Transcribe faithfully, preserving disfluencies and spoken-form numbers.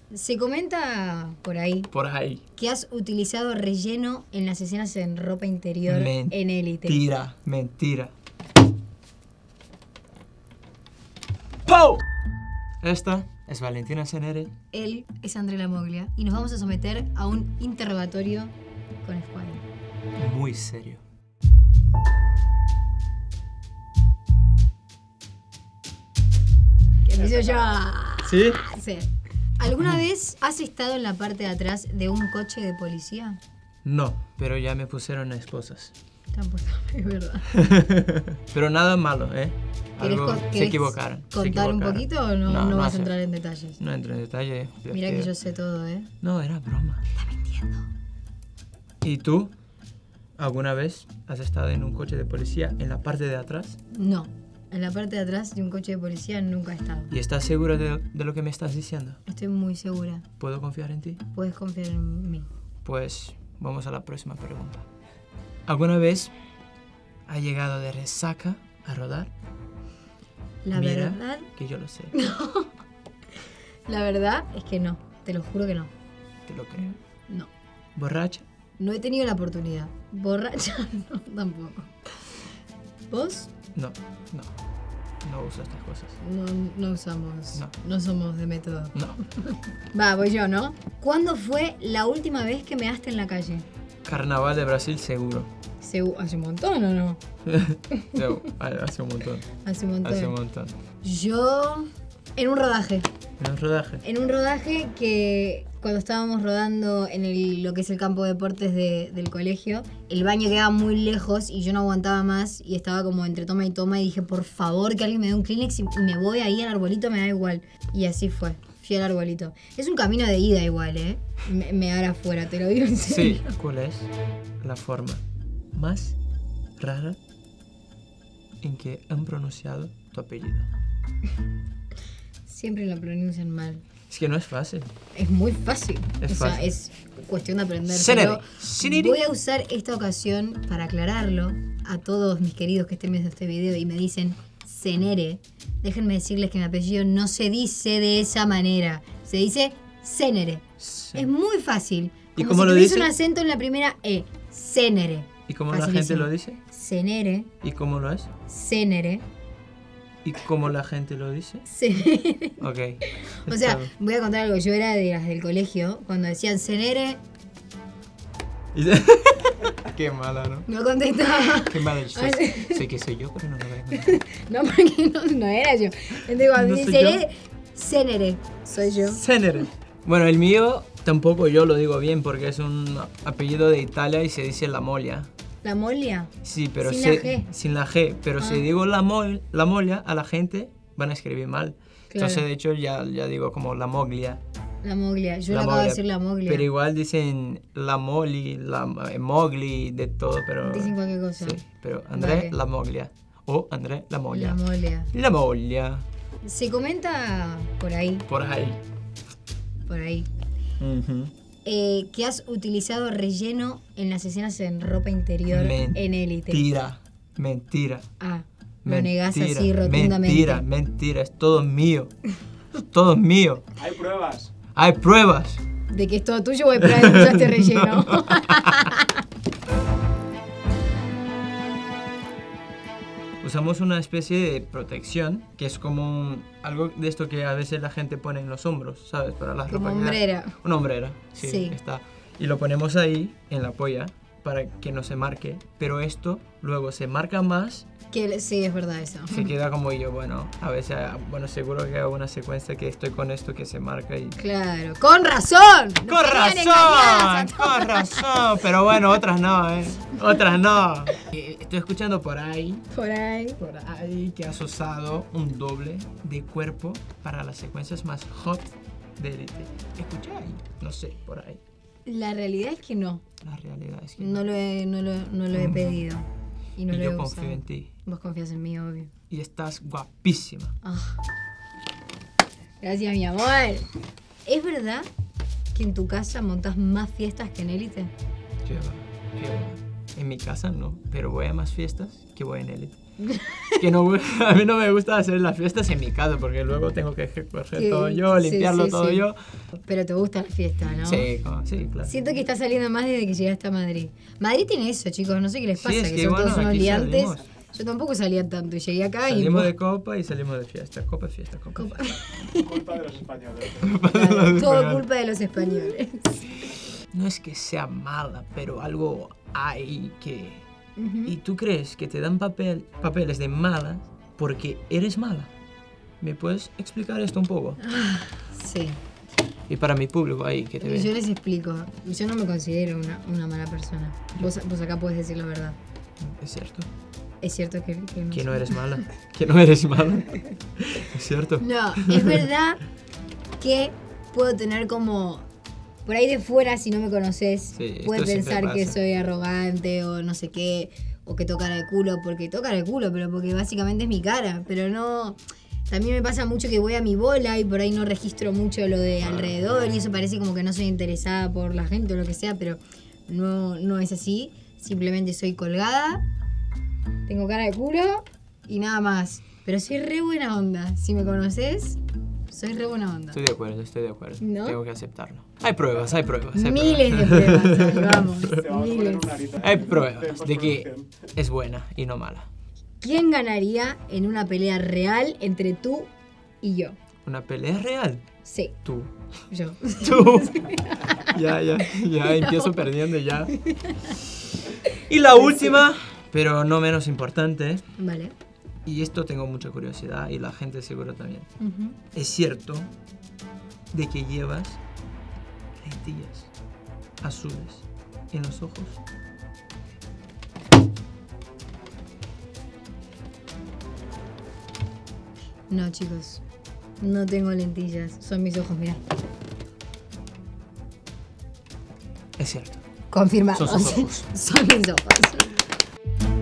Se comenta por ahí Por ahí. que has utilizado relleno en las escenas en ropa interior en Élite. Mentira, mentira. ¡Pow! Esta es Valentina Cenere. Él es André Lamoglia y nos vamos a someter a un interrogatorio con Squire. Muy serio. ¿Qué empiezo yo? ¿Sí? Sí. ¿Alguna vez has estado en la parte de atrás de un coche de policía? No, pero ya me pusieron esposas. Tan por- Es verdad. Pero nada malo, ¿eh? ¿Querés, Algo, con- se querés equivocaron. se contar un equivocaron. poquito o no, No, no no vas hace- a entrar en detalles? No entro en detalle. Mira que porque- yo sé todo, ¿eh? No, era broma. Está mintiendo. ¿Y tú? ¿Alguna vez has estado en un coche de policía en la parte de atrás? No. En la parte de atrás de un coche de policía nunca he estado. ¿Y estás segura de, de lo que me estás diciendo? Estoy muy segura. ¿Puedo confiar en ti? Puedes confiar en mí. Pues vamos a la próxima pregunta. ¿Alguna vez has llegado de resaca a rodar? La Mira, verdad, que yo lo sé. la verdad es que no. Te lo juro que no. Te lo creo. No. ¿Borracha? No he tenido la oportunidad. Borracha, no, tampoco. ¿Vos? No, no. No uso estas cosas. No, no usamos. No. No somos de método. No. Va, voy yo, ¿no? ¿Cuándo fue la última vez que measte en la calle? Carnaval de Brasil seguro. Se- ¿Hace un montón o no? No, hace un montón. Hace un montón. Hace un montón. Yo. En un rodaje. ¿En un rodaje? En un rodaje que cuando estábamos rodando en el, lo que es el campo de deportes de- del colegio, el baño quedaba muy lejos y yo no aguantaba más y estaba como entre toma y toma y dije, por favor, que alguien me dé un Kleenex y y me voy ahí al arbolito, me da igual. Y así fue. Fui al arbolito. Es un camino de ida igual, ¿eh? Me, me dar afuera, te lo digo en serio. Sí. ¿Cuál es la forma más rara en que han pronunciado tu apellido? Siempre lo pronuncian mal. Es que no es fácil. Es muy fácil. Es o sea, fácil. es cuestión de aprender. Cenere. Pero Cenere. voy a usar esta ocasión para aclararlo a todos mis queridos que estén viendo este video y me dicen Cenere. Déjenme decirles que mi apellido no se dice de esa manera. Se dice Cenere. Sí. Es muy fácil. ¿Y Como cómo si lo tuviese dice? un acento en la primera E. Cenere. ¿Y cómo la gente Facilísimo. lo dice? Cenere. ¿Y cómo lo es? Cenere. ¿Y cómo la gente lo dice? Cenere. Ok. O sea, Está bien. voy a contar algo. Yo era de las del colegio. Cuando decían Cenere, Y- Qué mala, ¿no? no contestaba. Qué mala. Yo Ay, sé, sé que soy yo, pero no lo voy a contar. No, porque no, no era yo. Entonces, cuando ¿No dice soy yo? Cenere, Cenere, soy yo. Cenere. Bueno, el mío tampoco yo lo digo bien porque es un apellido de Italia y se dice La Moglia. ¿La molia? Sí, pero Sin se- la G. sin la G. Pero Ah. si digo la, mol, la Moglia, a la gente van a escribir mal. Claro. Entonces, de hecho, ya, ya digo como La Moglia. La moglia. Yo La le acabo de Moglia. decir la moglia. Pero igual dicen La Moli, La eh, Mogli, de todo, pero... Dicen cualquier cosa. Sí, pero André Vale. La Moglia. O André La Moglia. La molia. La Moglia. Se comenta por ahí, Por ahí. por ahí, Ujú. eh, que has utilizado relleno en las escenas en ropa interior en Élite. Mentira. Mentira. Ah, lo negás así Mentira, rotundamente. Mentira, mentira, es todo mío. Es todo mío. Hay pruebas. Hay pruebas. De que es todo tuyo o de que usaste relleno. Usamos una especie de protección que es como un- algo de esto que a veces la gente pone en los hombros, ¿sabes? Para las Como ropas que- hombrera. Una hombrera, sí, Sí. está. Y lo ponemos ahí en la polla para que no se marque, pero esto luego se marca más, Que, sí, es verdad eso. se queda como yo, bueno, a veces, bueno, seguro que hago una secuencia que estoy con esto que se marca y... Claro, con razón. Nos ¡Con querían engañar a razón! todos. ¡Con razón! Pero bueno, otras no, ¿eh? Otras no. Eh, Estoy escuchando por ahí, Por ahí. por ahí que has usado un doble de cuerpo para las secuencias más hot de Élite. Escuché ahí, no sé, por ahí. La realidad es que no. La realidad es que No lo he, no lo, no lo he pedido. Y no Y lo yo he confío usado. en ti. Vos confías en mí, obvio. Y estás guapísima. Ah. Gracias, mi amor. ¿Es verdad que en tu casa montas más fiestas que en Élite? Qué va, qué va. En mi casa no, pero voy a más fiestas que voy en Élite. Que no, a mí no me gusta hacer las fiestas en mi casa porque luego tengo que recoger Sí, todo yo, sí, limpiarlo sí, todo sí. yo. Pero te gusta la fiesta, ¿no? Sí, como- sí, claro. Siento que está saliendo más desde que llegaste a Madrid. Madrid tiene eso, chicos, no sé qué les Sí, pasa, es que, que, son bueno, todos unos aquí liantes. salimos. Yo tampoco salía tanto y llegué acá Salimos y... de copa y salimos de fiesta. Copa, fiesta, copa. Copa. fiesta. Culpa de los españoles. Claro, todo culpa de los españoles. No es que sea mala, pero algo hay que... Ujú. ¿Y tú crees que te dan papel, papeles de mala porque eres mala? ¿Me puedes explicar esto un poco? Sí. Y para mi público ahí que te Yo ve. les explico. Yo no me considero una, una mala persona. Vos, vos acá podés decir la verdad. Es cierto. Es cierto que, que no Que soy- no eres mala. Que no eres mala. Es cierto. No, es verdad que puedo tener como... Por ahí de fuera, si no me conoces, Sí, esto puedes siempre pensar que pasa. soy arrogante o no sé qué, o que tocar el culo, porque tocar el culo, pero porque básicamente es mi cara, pero no... También me pasa mucho que voy a mi bola y por ahí no registro mucho lo de alrededor y eso parece como que no soy interesada por la gente o lo que sea, pero no, no es así. Simplemente soy colgada, tengo cara de culo y nada más. Pero soy re buena onda. Si me conoces, soy re buena onda. Estoy de acuerdo, estoy de acuerdo. ¿No? Tengo que aceptarlo. Hay pruebas, hay pruebas. Hay Miles de pruebas. pruebas, ahí vamos. Te vamos a poner Miles. una arita Hay de pruebas de que postproducción. es buena y no mala. ¿Quién ganaría en una pelea real entre tú y yo? ¿Una pelea real? Sí, Tú. yo. Tú. Ya, ya, ya empiezo perdiendo ya. Y la última, pero no menos importante, Vale. y esto tengo mucha curiosidad y la gente seguro también. Ujú. ¿Es cierto de que llevas lentillas azules en los ojos? No, chicos. No tengo lentillas. Son mis ojos, mira. Es cierto. Confirmado. Son sus ojos. Son mis ojos.